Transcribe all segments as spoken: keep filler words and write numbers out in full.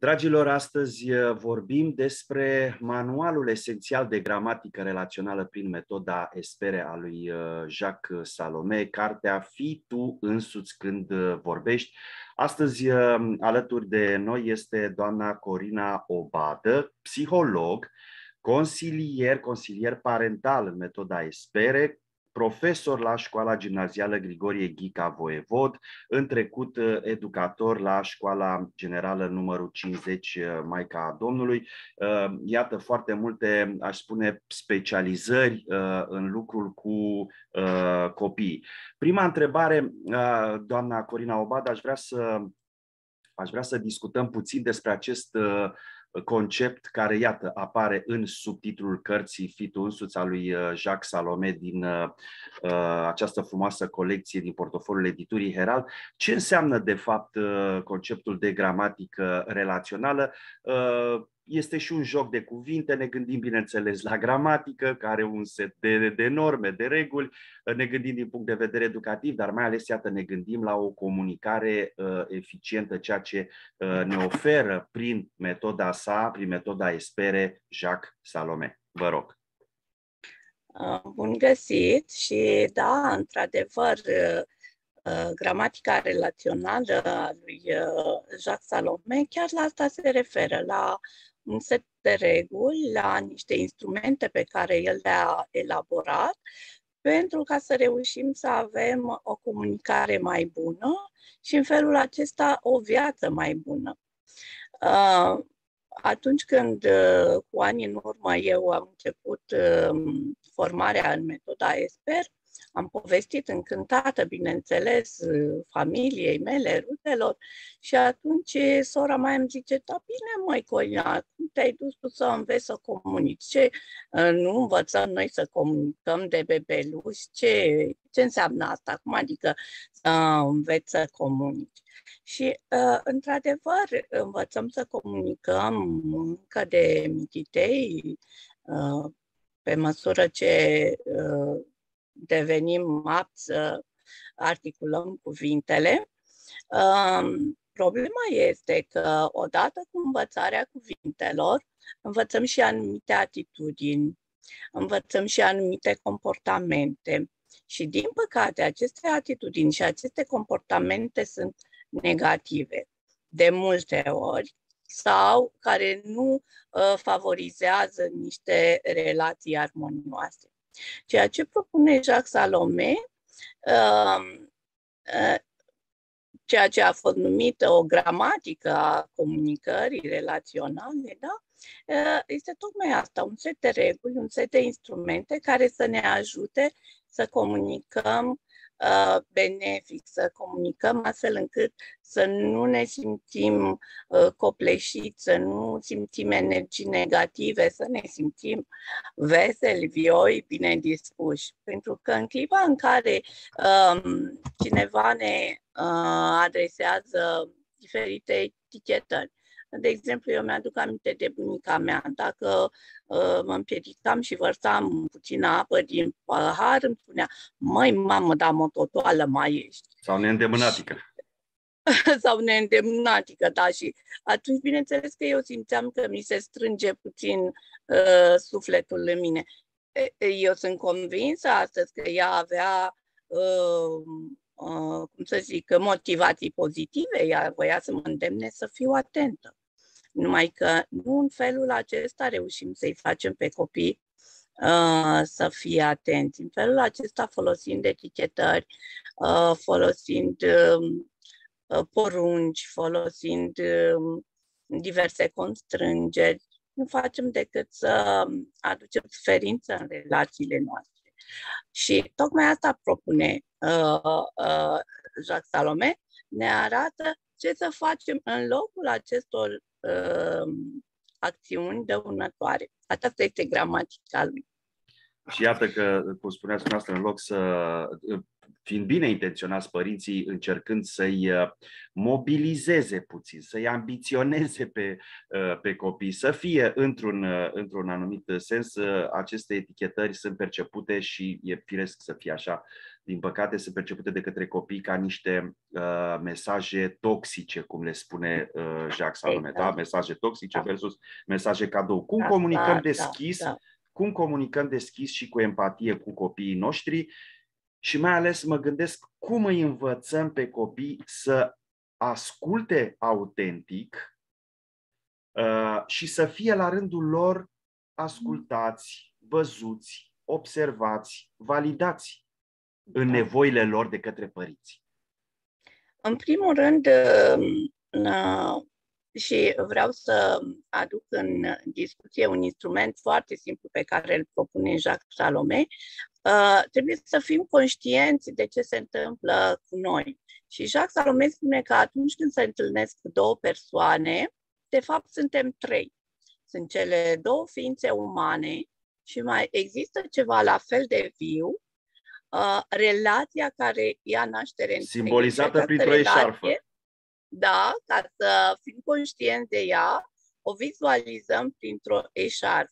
Dragilor, astăzi vorbim despre manualul esențial de gramatică relațională prin metoda Espere a lui Jacques Salomé, cartea Fii tu însuți când vorbești. Astăzi alături de noi este doamna Corina Obadă, psiholog, consilier, consilier parental în metoda Espere, profesor la școala gimnazială Grigorie Ghica Voievod, în trecut educator la școala generală numărul cincizeci Maica Domnului. Iată foarte multe, aș spune, specializări în lucrul cu copii. Prima întrebare, doamna Corina Obadă, aș vrea să, aș vrea să discutăm puțin despre acest concept care, iată, apare în subtitlul cărții Fii tu însuți a lui Jacques Salomé din uh, această frumoasă colecție din portofoliul editurii Herald. Ce înseamnă, de fapt, conceptul de gramatică relațională? Uh, Este și un joc de cuvinte, ne gândim, bineînțeles, la gramatică, care are un set de, de norme, de reguli, ne gândim din punct de vedere educativ, dar mai ales, iată, ne gândim la o comunicare uh, eficientă, ceea ce uh, ne oferă prin metoda sa, prin metoda Espere, Jacques Salomé. Vă rog. Bun găsit și da, într-adevăr, gramatica relațională a lui Jacques Salomé chiar la asta se referă, la un set de reguli, la niște instrumente pe care el le-a elaborat pentru ca să reușim să avem o comunicare mai bună și în felul acesta o viață mai bună. Atunci când, cu ani în urmă, eu am început formarea în metoda Esper, am povestit încântată, bineînțeles, familiei mele, rudelor, și atunci sora mea îmi zice: da, bine, măi, Corina, cum te-ai dus tu să înveți să comunici? Ce, nu învățăm noi să comunicăm de bebeluși? Ce, ce înseamnă asta? Cum adică să înveți să comunici? Și, într-adevăr, învățăm să comunicăm încă de mititei, pe măsură ce devenim apți să articulăm cuvintele. Problema este că, odată cu învățarea cuvintelor, învățăm și anumite atitudini, învățăm și anumite comportamente. Și, din păcate, aceste atitudini și aceste comportamente sunt negative de multe ori sau care nu uh, favorizează niște relații armonioase. Ceea ce propune Jacques Salomé, uh, uh, ceea ce a fost numită o gramatică a comunicării relaționale, da? uh, este tocmai asta, un set de reguli, un set de instrumente care să ne ajute să comunicăm uh, benefic, să comunicăm astfel încât să nu ne simțim uh, copleșiți, să nu simțim energii negative, să ne simțim veseli, vioi, bine dispuși. Pentru că în clipa în care um, cineva ne uh, adresează diferite etichetări, de exemplu, eu mi-aduc aminte de bunica mea. Dacă uh, mă împiedicam și vărsam puțină apă din pahar, îmi spunea: măi, mamă, dar mototoală mai ești. Sau neîndemânatică. Sau neîndemânatică, da. Și atunci, bineînțeles că eu simțeam că mi se strânge puțin uh, sufletul în mine. Eu sunt convinsă astăzi că ea avea, uh, uh, cum să zic, motivații pozitive. Ea voia să mă îndemne să fiu atentă. Numai că nu în felul acesta reușim să-i facem pe copii uh, să fie atenți. În felul acesta, folosind etichetări, uh, folosind uh, porunci, folosind uh, diverse constrângeri, nu facem decât să aducem suferință în relațiile noastre. Și tocmai asta propune uh, uh, Jacques Salomé, ne arată ce să facem în locul acestor uh, acțiuni dăunătoare. Aceasta este gramatica lui. Și iată că, cum spuneați dumneavoastră, în loc să, fiind bine intenționați părinții, încercând să-i mobilizeze puțin, să-i ambiționeze pe, pe copii, să fie într-un, într-un anumit sens, aceste etichetări sunt percepute și e firesc să fie așa din păcate, sunt percepute de către copii ca niște uh, mesaje toxice, cum le spune uh, Jacques Salomé, da? Mesaje toxice versus mesaje cadou. Cum da, comunicăm da, deschis, da, da. cum comunicăm deschis și cu empatie cu copiii noștri și mai ales mă gândesc cum îi învățăm pe copii să asculte autentic uh, și să fie la rândul lor ascultați, văzuți, observați, validați în nevoile lor de către părinți. În primul rând, și vreau să aduc în discuție un instrument foarte simplu pe care îl propune Jacques Salomé, trebuie să fim conștienți de ce se întâmplă cu noi. Și Jacques Salomé spune că atunci când se întâlnesc două persoane, de fapt suntem trei. Sunt cele două ființe umane și mai există ceva la fel de viu, Uh, relația care ia naștere în simbolizată printr-o eșarfă. Da, ca să fim conștienți de ea, o vizualizăm printr-o eșarfă.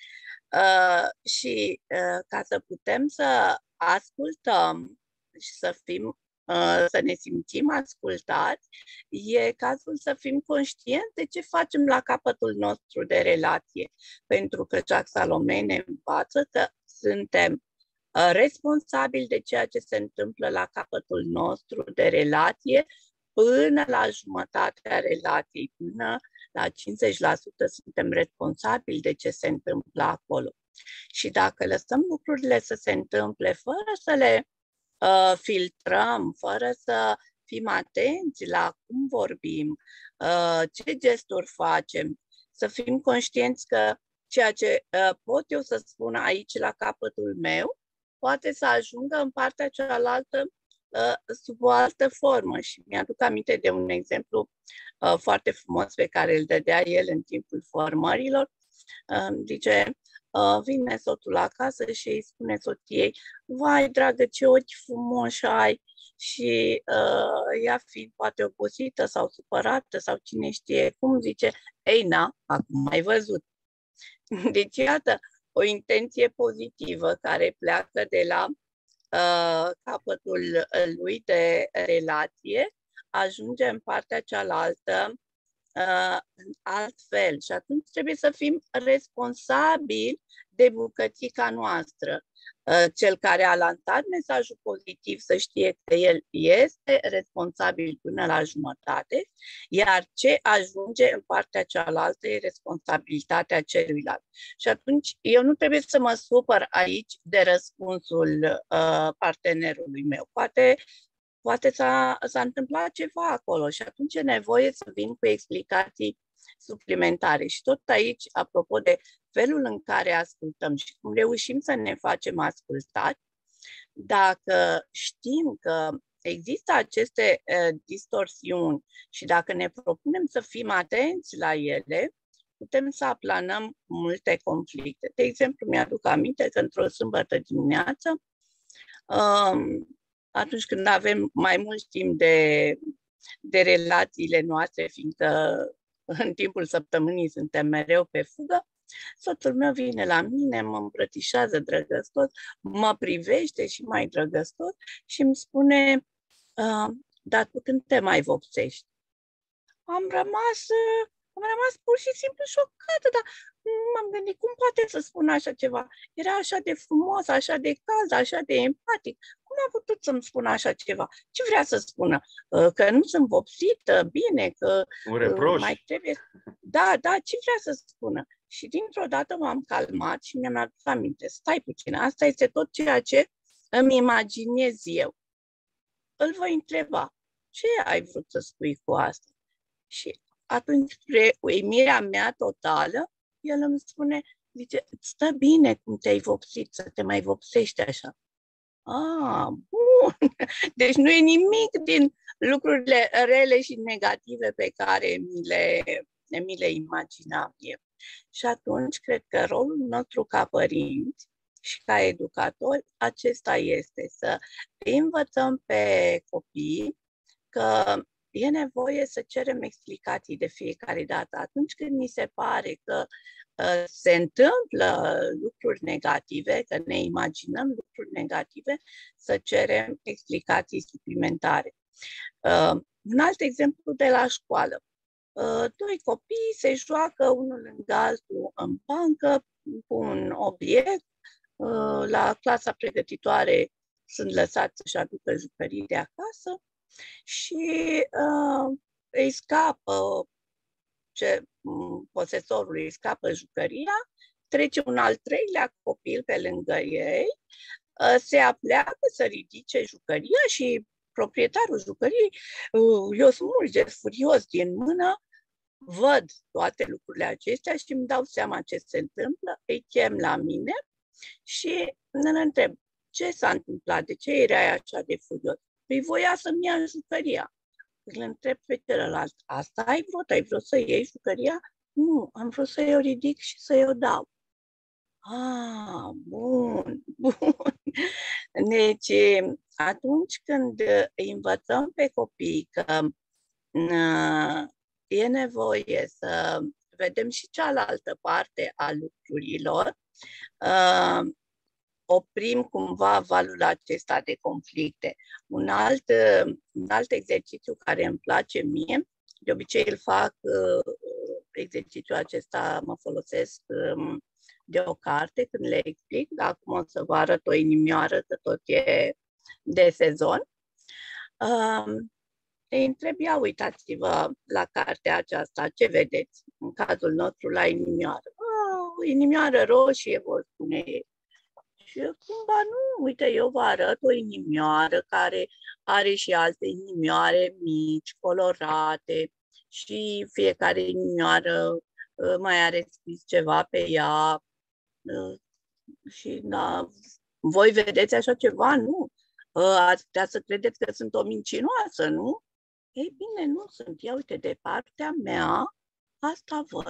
Uh, și uh, ca să putem să ascultăm și să fim, uh, să ne simțim ascultați, e cazul să fim conștienți de ce facem la capătul nostru de relație. Pentru că Jacques Salomé ne învață că suntem responsabil de ceea ce se întâmplă la capătul nostru de relație până la jumătatea relației, până la cincizeci la sută suntem responsabili de ce se întâmplă acolo. Și dacă lăsăm lucrurile să se întâmple fără să le uh, filtrăm, fără să fim atenți la cum vorbim, uh, ce gesturi facem, să fim conștienți că ceea ce uh, pot eu să spun aici la capătul meu, poate să ajungă în partea cealaltă uh, sub o altă formă. Și mi-aduc aminte de un exemplu uh, foarte frumos pe care îl dădea el în timpul formărilor. Uh, zice, uh, vine soțul acasă și îi spune soției, vai, dragă, ce ochi frumoși ai! Și uh, ea fiind poate obosită sau supărată sau cine știe cum, zice, ei, na, acum ai văzut. Deci, iată, o intenție pozitivă care pleacă de la uh, capătul lui de relație, ajunge în partea cealaltă uh, altfel. Și atunci trebuie să fim responsabili de bucățica noastră. Uh, cel care a lansat mesajul pozitiv să știe că el este responsabil până la jumătate, iar ce ajunge în partea cealaltă e responsabilitatea celuilalt. Și atunci eu nu trebuie să mă supăr aici de răspunsul uh, partenerului meu. Poate Poate s-a, s-a întâmplat ceva acolo și atunci e nevoie să vin cu explicații suplimentare. Și tot aici, apropo de felul în care ascultăm și cum reușim să ne facem ascultați, dacă știm că există aceste uh, distorsiuni și dacă ne propunem să fim atenți la ele, putem să aplanăm multe conflicte. De exemplu, mi-aduc aminte că într-o sâmbătă dimineață, um, atunci când avem mai mult timp de, de relațiile noastre, fiindcă în timpul săptămânii suntem mereu pe fugă, soțul meu vine la mine, mă îmbrățișează drăgăstos, mă privește și mai drăgăstos și îmi spune, dar tu când te mai vopsești? Am rămas, am rămas pur și simplu șocată, dar m-am gândit, cum poate să spună așa ceva? Era așa de frumos, așa de cald, așa de empatic. Cum a putut să-mi spună așa ceva? Ce vrea să spună? Că nu sunt vopsită, bine, că un reproș. Mai trebuie... Da, da, ce vrea să spună? Și dintr-o dată m-am calmat și mi-am adus aminte. Stai puțin, asta este tot ceea ce îmi imaginez eu. Îl voi întreba, ce ai vrut să spui cu asta? Și atunci, spre uimirea mea totală, el îmi spune, zice, stă bine cum te-ai vopsit, să te mai vopsești așa. Ah, bun! Deci nu e nimic din lucrurile rele și negative pe care mi le, mi le imaginam eu. Și atunci, cred că rolul nostru ca părinți și ca educatori, acesta este, să îi învățăm pe copii că e nevoie să cerem explicații de fiecare dată. Atunci când ni se pare că uh, se întâmplă lucruri negative, că ne imaginăm lucruri negative, să cerem explicații suplimentare. Uh, un alt exemplu de la școală. Uh, doi copii se joacă unul lângă altul în bancă cu un obiect. Uh, la clasa pregătitoare sunt lăsați să-și aducă jucării de acasă și uh, îi scapă, ce, posesorul îi scapă jucăria, trece un al treilea copil pe lângă ei, uh, se apleacă să ridice jucăria și proprietarul jucăriei uh, eu smulge furios din mână, văd toate lucrurile acestea și îmi dau seama ce se întâmplă, îi chem la mine și îl întreb, ce s-a întâmplat, de ce erai așa de furios? Păi voia să-mi ia jucăria. Îl întreb pe celălalt, asta ai vrut? Ai vrut să iei jucăria? Nu, am vrut să o ridic și să o dau. Ah, bun, bun. Deci, atunci când îi învățăm pe copii că uh, e nevoie să vedem și cealaltă parte a lucrurilor, uh, oprim cumva valul acesta de conflicte. Un alt, un alt exercițiu care îmi place mie, de obicei îl fac, exercițiul acesta mă folosesc de o carte când le explic, dar acum o să vă arăt o inimioară, că tot e de sezon. Îi întreb, ia uitați-vă la cartea aceasta, ce vedeți? În cazul nostru, la inimioară. Oh, inimioară roșie, vor spune ei. Și cumva nu, uite, eu vă arăt o inimioară care are și alte inimioare mici, colorate și fiecare inimioară uh, mai are scris ceva pe ea uh, și da, voi vedeți așa ceva, nu? Uh, ați putea să credeți că sunt o mincinoasă, nu? Ei bine, nu sunt. Ia uite, de partea mea, asta văd.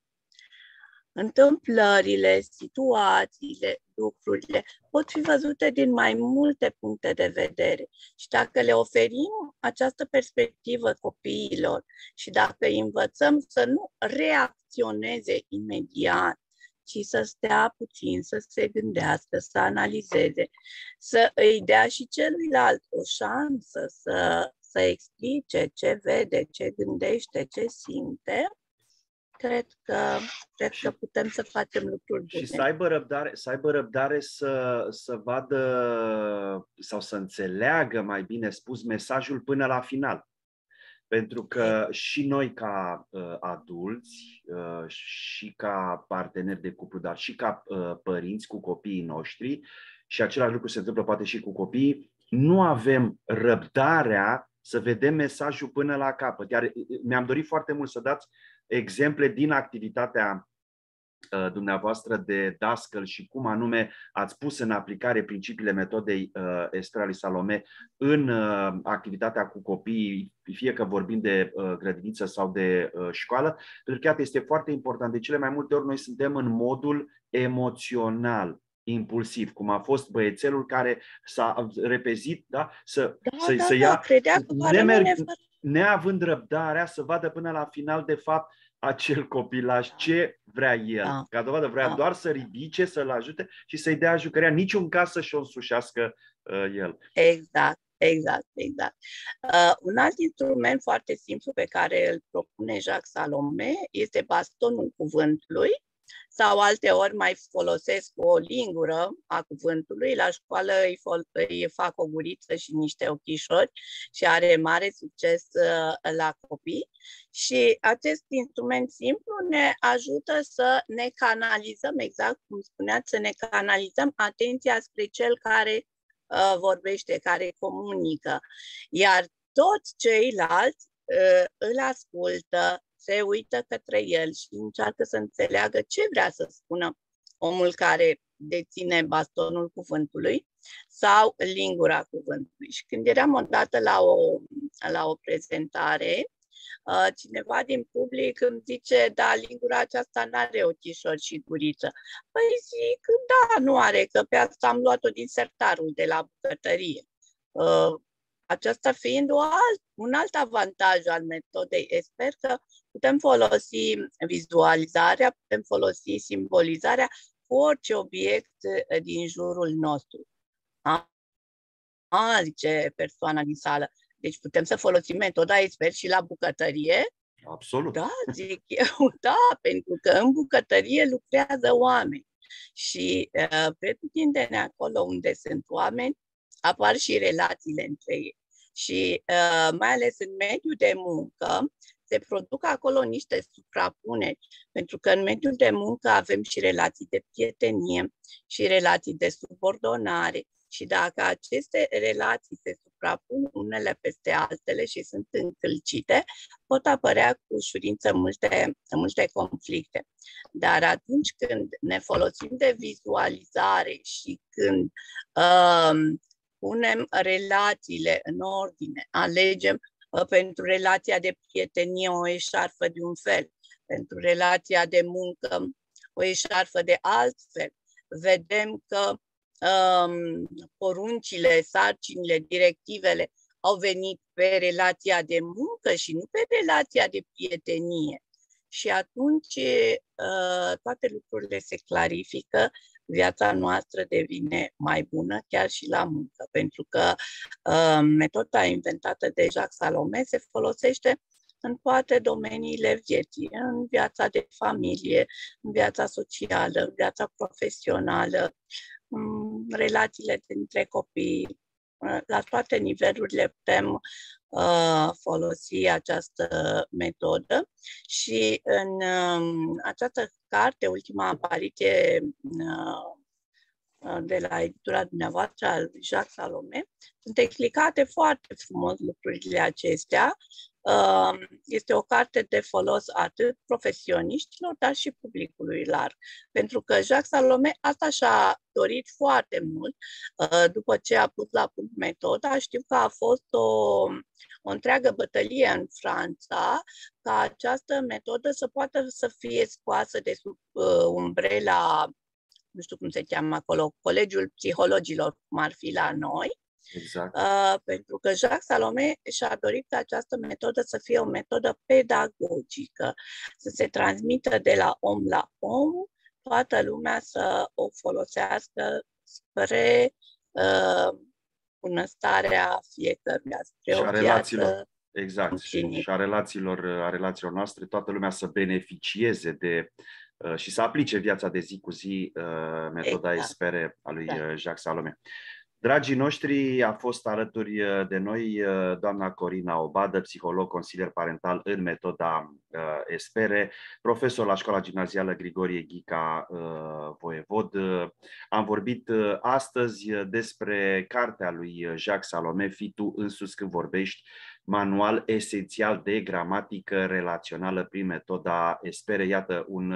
Întâmplările, situațiile, lucrurile pot fi văzute din mai multe puncte de vedere. Și dacă le oferim această perspectivă copiilor și dacă îi învățăm să nu reacționeze imediat, ci să stea puțin, să se gândească, să analizeze, să îi dea și celuilalt o șansă să, să explice ce vede, ce gândește, ce simte, Cred că, cred și, că putem să facem lucruri bune. Și să aibă răbdare, să, aibă răbdare să, să vadă sau să înțeleagă, mai bine spus, mesajul până la final. Pentru că și noi ca uh, adulți uh, și ca parteneri de cuplu, dar și ca uh, părinți cu copiii noștri, și același lucru se întâmplă poate și cu copiii, nu avem răbdarea să vedem mesajul până la capăt. Iar mi-am dorit foarte mult să dați exemple din activitatea uh, dumneavoastră de dascăl și cum anume ați pus în aplicare principiile metodei uh, Estera lui Salome în uh, activitatea cu copiii, fie că vorbim de uh, grădiniță sau de uh, școală, pentru că iată, este foarte important. De cele mai multe ori noi suntem în modul emoțional, impulsiv, cum a fost băiețelul care s-a repezit, da, să, Da, să, da, să da, ia, credea că va nemerg, rămâne fără. neavând răbdarea să vadă până la final, de fapt, acel copilaj ce vrea el. Da. Ca dovadă vrea Da. doar să ridice, să-l ajute și să-i dea jucăria, niciun caz să-și o însușească uh, el. Exact, exact, exact. Uh, un alt instrument foarte simplu pe care îl propune Jacques Salome este bastonul cuvântului, sau alteori mai folosesc o lingură a cuvântului. La școală îi, îi fac o guriță și niște ochișori și are mare succes uh, la copii. Și acest instrument simplu ne ajută să ne canalizăm, exact cum spuneați, să ne canalizăm atenția spre cel care uh, vorbește, care comunică. Iar toți ceilalți uh, îl ascultă, se uită către el și încearcă să înțeleagă ce vrea să spună omul care deține bastonul cuvântului sau lingura cuvântului. Și când eram odată la o, la o prezentare, cineva din public îmi zice, da, lingura aceasta nu are ochișori și guriță. Păi zic, da, nu are, că pe asta am luat-o din sertarul de la bucătărie. aceasta fiind o alt, un alt avantaj al metodei Esper, că putem folosi vizualizarea, putem folosi simbolizarea cu orice obiect din jurul nostru. A, a zice persoana din sală. Deci putem să folosim metoda Esper și la bucătărie? Absolut. Da, zic eu, da, pentru că în bucătărie lucrează oameni. Și uh, pretutindeni acolo unde sunt oameni, apar și relațiile între ei. Și uh, mai ales în mediul de muncă, se produc acolo niște suprapuneri, pentru că în mediul de muncă avem și relații de prietenie și relații de subordonare. Și dacă aceste relații se suprapun unele peste altele și sunt încălcite, pot apărea cu ușurință multe, multe conflicte. Dar atunci când ne folosim de vizualizare și când uh, punem relațiile în ordine, alegem uh, pentru relația de prietenie o eșarfă de un fel, pentru relația de muncă o eșarfă de alt fel, vedem că Um, poruncile, sarcinile, directivele au venit pe relația de muncă și nu pe relația de prietenie. Și atunci uh, toate lucrurile se clarifică, viața noastră devine mai bună chiar și la muncă, pentru că uh, metoda inventată de Jacques Salomé se folosește în toate domeniile vieții, în viața de familie, în viața socială, în viața profesională, relațiile dintre copii. La toate nivelurile putem uh, folosi această metodă și în um, această carte, ultima apariție uh, de la editura dumneavoastră al lui Jacques Salomé, sunt explicate foarte frumos lucrurile acestea. Este o carte de folos atât profesioniștilor, dar și publicului larg. Pentru că Jacques Salomé asta și-a dorit foarte mult. După ce a pus la punct metoda, știu că a fost o, o întreagă bătălie în Franța ca această metodă să poată să fie scoasă de sub umbrela, nu știu cum se cheamă acolo, Colegiul Psihologilor, cum ar fi la noi. Exact. Uh, pentru că Jacques Salomé și-a dorit ca această metodă să fie o metodă pedagogică, să se transmită de la om la om, toată lumea să o folosească spre uh, bunăstarea fiecăruia, spre și o a relațiilor, viață exact, împlinit. și a relațiilor, a relațiilor noastre, toată lumea să beneficieze de uh, și să aplice viața de zi cu zi uh, metoda Exact. Espere a lui Exact. Jacques Salomé. Dragii noștri, a fost alături de noi doamna Corina Obadă, psiholog consilier parental în metoda uh, Espere, profesor la Școala Gimnazială Grigorie Ghica uh, Voievod. Am vorbit uh, astăzi despre cartea lui Jacques Salomé, Fii tu însuți când vorbești, manual esențial de gramatică relațională prin metoda Espere. Iată un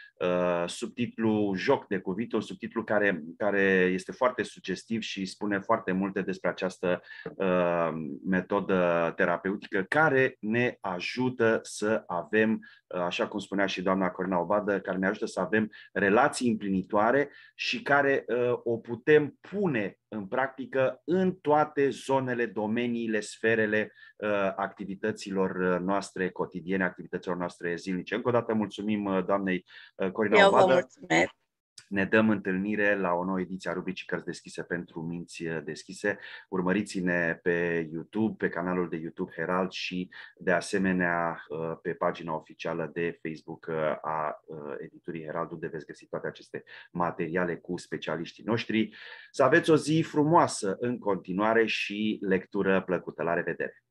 Uh, subtitlu joc de cuvinte, un subtitlu care, care este foarte sugestiv și spune foarte multe despre această uh, metodă terapeutică care ne ajută să avem, uh, așa cum spunea și doamna Corina Obadă, care ne ajută să avem relații împlinitoare și care uh, o putem pune în practică în toate zonele, domeniile, sferele uh, activităților noastre cotidiene, activităților noastre zilnice. Încă o dată mulțumim uh, doamnei uh, Corina Eu Obadă. vă mulțumesc. Ne dăm întâlnire la o nouă ediție a rubricii Cărți deschise pentru minți deschise. Urmăriți-ne pe YouTube, pe canalul de YouTube Herald și de asemenea pe pagina oficială de Facebook a editurii Herald, unde veți găsi toate aceste materiale cu specialiștii noștri. Să aveți o zi frumoasă în continuare și lectură plăcută. La revedere!